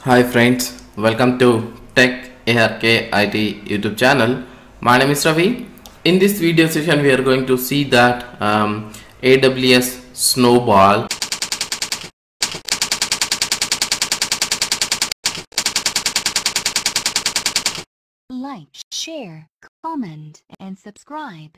Hi friends, welcome to Tech ARK IT YouTube channel. My name is Ravi. In this video session, we are going to see that AWS Snowball. Like, share, comment, and subscribe.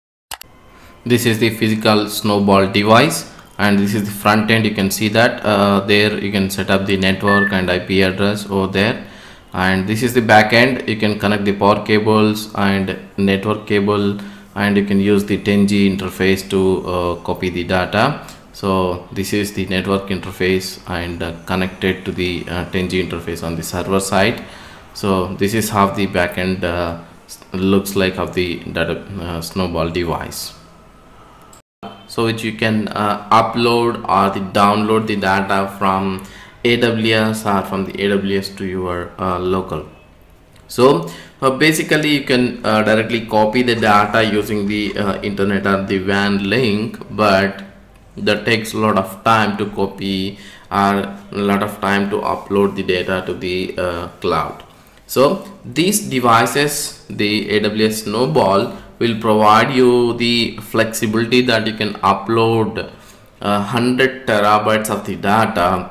This is the physical Snowball device, and this is the front end. You can see that there you can set up the network and IP address over there. And this is the back end. You can connect the power cables and network cable, and you can use the 10G interface to copy the data. So this is the network interface and connected to the 10G interface on the server side. So this is how the backend looks like of the data Snowball device. So which you can upload or download the data from AWS or from the AWS to your local. So basically you can directly copy the data using the internet or the WAN link, but that takes a lot of time to copy or a lot of time to upload the data to the cloud. So these devices, the AWS Snowball, will provide you the flexibility that you can upload 100 terabytes of the data.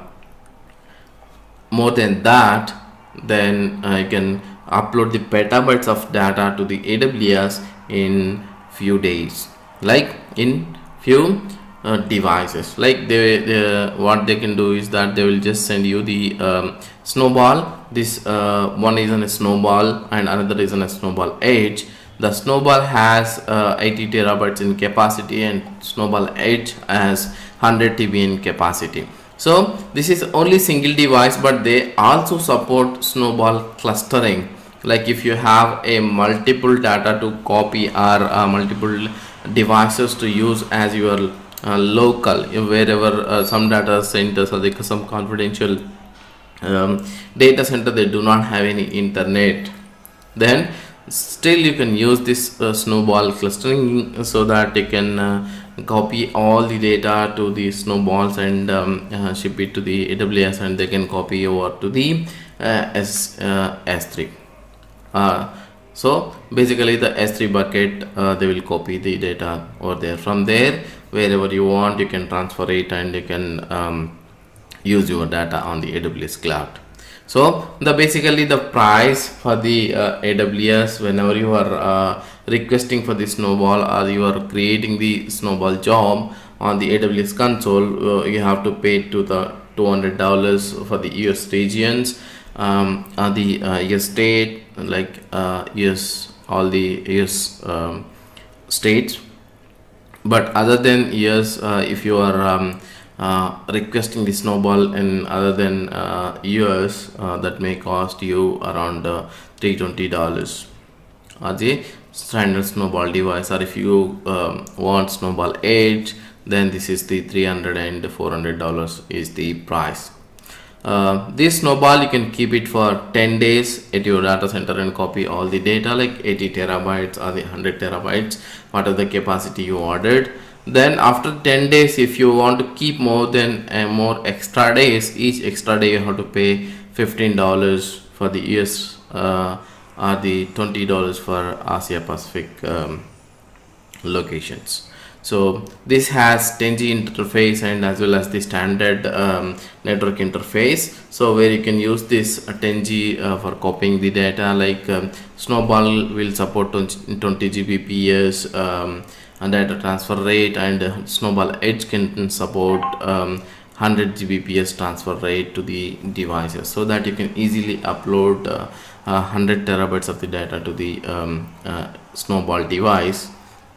More than that, then you can upload the petabytes of data to the AWS in few days, like in few devices. Like what they can do is that they will just send you the Snowball. This one is on a Snowball and another is on a Snowball Edge. The Snowball has 80 terabytes in capacity and Snowball Edge has 100 TB in capacity. So this is only single device, but they also support Snowball clustering. Like if you have a multiple data to copy or multiple devices to use as your local, wherever some data centers or like some confidential data center, they do not have any internet, then still you can use this Snowball clustering so that you can copy all the data to the Snowballs and ship it to the AWS, and they can copy over to the S3. So basically the S3 bucket, they will copy the data over there. From there, wherever you want, you can transfer it and you can use your data on the AWS cloud. So basically the price for the AWS, whenever you are requesting for the Snowball or you are creating the Snowball job on the AWS console, you have to pay to the $200 for the US regions, the US state, like US, all the US states. But other than US, if you are requesting the Snowball in other than US, that may cost you around $320 as a standard Snowball device. Or if you want Snowball Edge, then this is the $300 and $400 is the price. This Snowball, you can keep it for 10 days at your data center and copy all the data, like 80 terabytes or the 100 terabytes, whatever the capacity you ordered. Then after 10 days, if you want to keep more than more extra days, each extra day you have to pay $15 for the US or the $20 for Asia Pacific locations. So this has 10G interface and as well as the standard network interface, so where you can use this 10G for copying the data. Like Snowball will support 20 Gbps and data transfer rate, and Snowball Edge can support 100 Gbps transfer rate to the devices, so that you can easily upload 100 terabytes of the data to the Snowball device.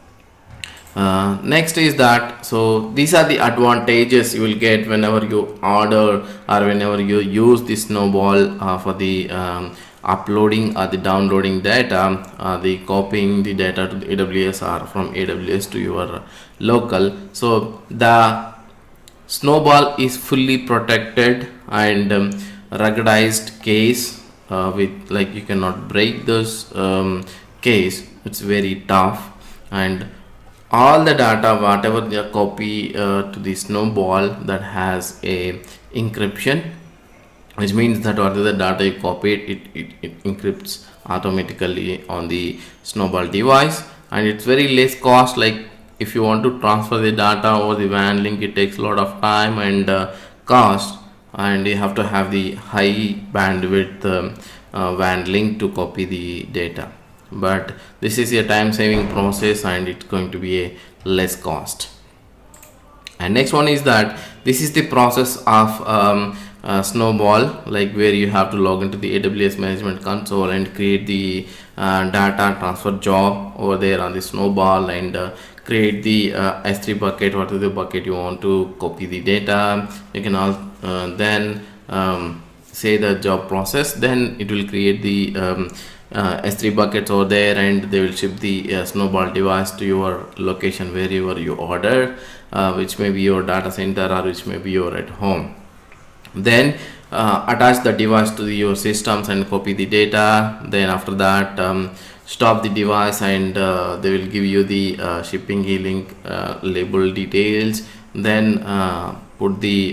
Next is that, so these are the advantages you will get whenever you order or whenever you use the Snowball for the uploading or the downloading data, the copying the data to the AWS or from AWS to your local. So the Snowball is fully protected and ruggedized case, with like you cannot break this case. It's very tough, and all the data whatever they copy to the Snowball, that has a encryption which means that whatever the data you copied, it encrypts automatically on the Snowball device, and it's very less cost. Like if you want to transfer the data over the WAN link, it takes a lot of time and cost, and you have to have the high bandwidth WAN link to copy the data. But this is a time saving process, and it's going to be a less cost. And next one is that this is the process of Snowball, like where you have to log into the AWS management console and create the data transfer job over there on the Snowball, and create the S3 bucket, what is the bucket you want to copy the data. You can also then say the job process, then it will create the S3 buckets over there, and they will ship the Snowball device to your location wherever you order, which may be your data center or which may be your at home. Then attach the device to your systems and copy the data. Then after that stop the device, and they will give you the shipping link label details. Then put the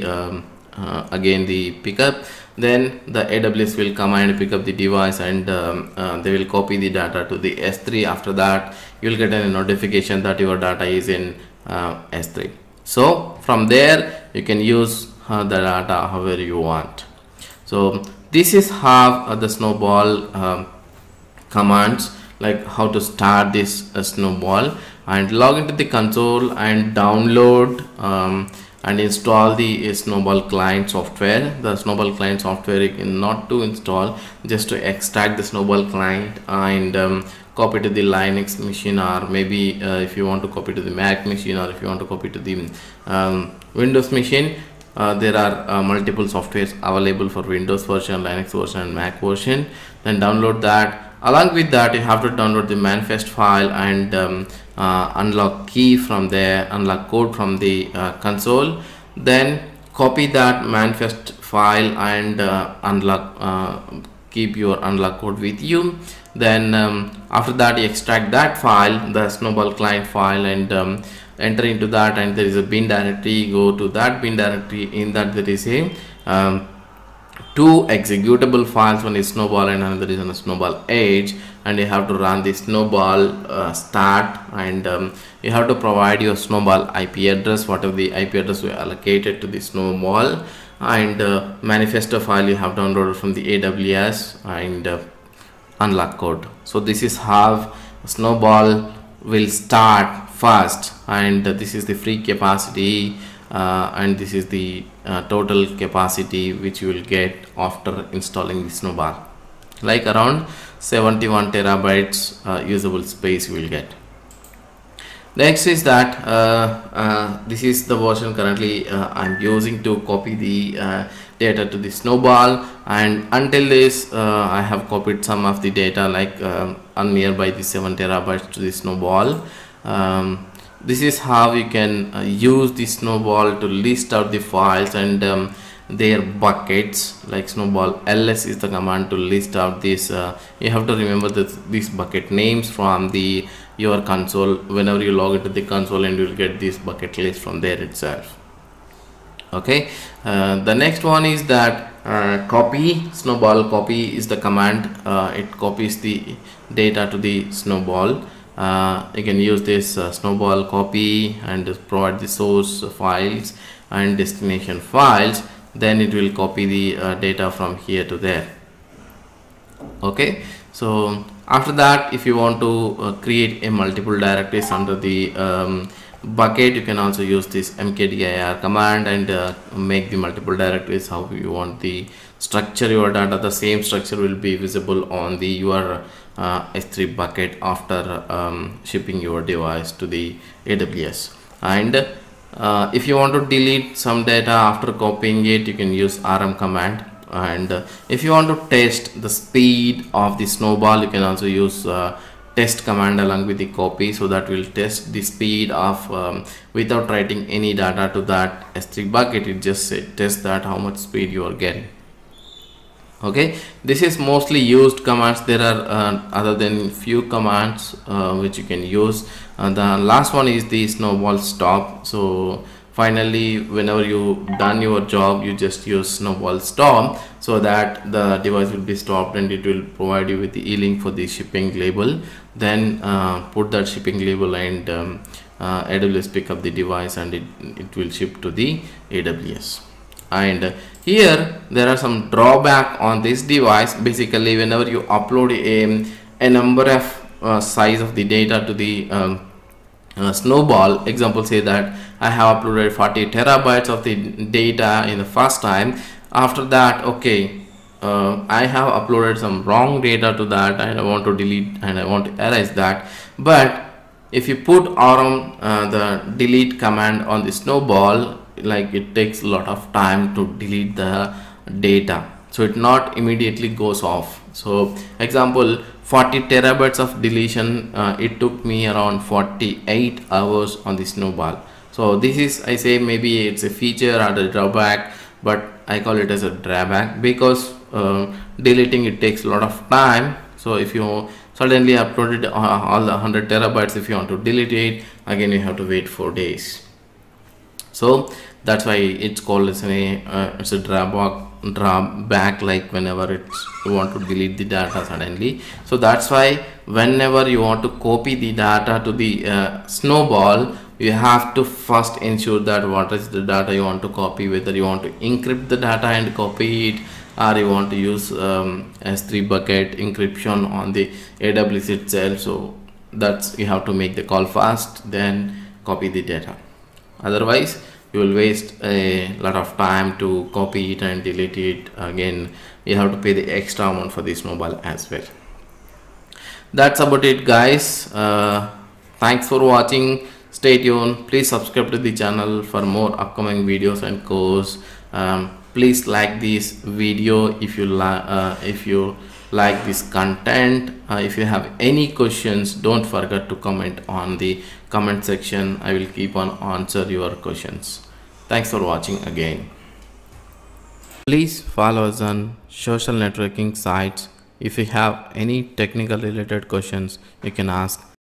again the pickup. Then the AWS will come and pick up the device, and they will copy the data to the S3. After that you will get a notification that your data is in S3. So from there you can use the data however you want. So this is how the Snowball commands, like how to start this Snowball, and log into the console and download and install the Snowball client software. The Snowball client software you can not to install, just to extract the Snowball client and copy to the Linux machine, or maybe if you want to copy to the Mac machine, or if you want to copy to the Windows machine. There are multiple softwares available for Windows version, Linux version and Mac version. Then download that. Along with that you have to download the manifest file and unlock key from there, unlock code from the console. Then copy that manifest file and keep your unlock code with you. Then after that you extract that file, the Snowball client file, and enter into that, and there is a bin directory. Go to that bin directory. In that there is a two executable files, one is Snowball and another is on a Snowball Edge, and you have to run the Snowball start, and you have to provide your Snowball IP address, whatever the IP address we allocated to the Snowball, and manifesto file you have downloaded from the AWS, and unlock code. So this is how Snowball will start first, and this is the free capacity, and this is the total capacity which you will get after installing the Snowball, like around 71 terabytes usable space you will get. Next is that this is the version currently I'm using to copy the data to the Snowball, and until this I have copied some of the data, like on nearby the 7 terabytes to the Snowball. This is how you can use the Snowball to list out the files and their buckets. Like Snowball ls is the command to list out this. You have to remember these bucket names from the your console. Whenever you log into the console, and you will get this bucket list from there itself. Okay, the next one is that copy. Snowball copy is the command. It copies the data to the Snowball. You can use this Snowball copy and provide the source files and destination files. Then it will copy the data from here to there. Okay, so after that, if you want to create a multiple directories under the bucket, you can also use this mkdir command and make the multiple directories how you want the structure your data. The same structure will be visible on the your S3 bucket after shipping your device to the AWS. And if you want to delete some data after copying it, you can use rm command. And if you want to test the speed of the Snowball, you can also use test command along with the copy, so that will test the speed of without writing any data to that S3 bucket. It just test that how much speed you are getting. Okay, this is mostly used commands. There are other than few commands which you can use. The last one is the Snowball stop. So finally whenever you done your job, you just use Snowball stop, so that the device will be stopped and it will provide you with the e-link for the shipping label. Then put that shipping label and AWS pick up the device and it will ship to the AWS. And here there are some drawback on this device. Basically, whenever you upload a number of size of the data to the Snowball, example, say that I have uploaded 40 terabytes of the data in the first time. After that, okay, I have uploaded some wrong data to that and I want to delete and I want to erase that. But if you put around the delete command on the Snowball, like it takes a lot of time to delete the data, so it not immediately goes off. So example, 40 terabytes of deletion, it took me around 48 hours on the Snowball. So this is, I say, maybe it's a feature or a drawback, but I call it as a drawback because deleting it takes a lot of time. So if you suddenly uploaded all the 100 terabytes, if you want to delete it again, you have to wait 4 days. So that's why it's called as it's a drawback, like whenever you want to delete the data suddenly. So that's why whenever you want to copy the data to the Snowball, you have to first ensure that what is the data you want to copy, whether you want to encrypt the data and copy it, or you want to use S3 bucket encryption on the AWS itself. So that's, you have to make the call fast, then copy the data. Otherwise you will waste a lot of time to copy it and delete it. Again, you have to pay the extra amount for the Snowball as well. That's about it, guys. Thanks for watching. Stay tuned. Please subscribe to the channel for more upcoming videos and course. Please like this video if you like this content. If you have any questions, don't forget to comment on the comment section. I will keep on answer your questions. Thanks for watching again. Please follow us on social networking sites. If you have any technical related questions, you can ask.